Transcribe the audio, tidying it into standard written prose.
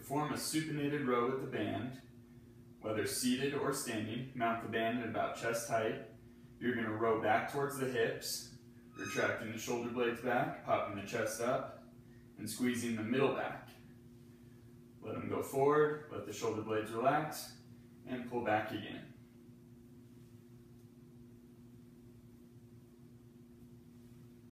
form a supinated row with the band, whether seated or standing, mount the band at about chest height. You're going to row back towards the hips, retracting the shoulder blades back, popping the chest up, and squeezing the middle back. Let them go forward, let the shoulder blades relax, and pull back again.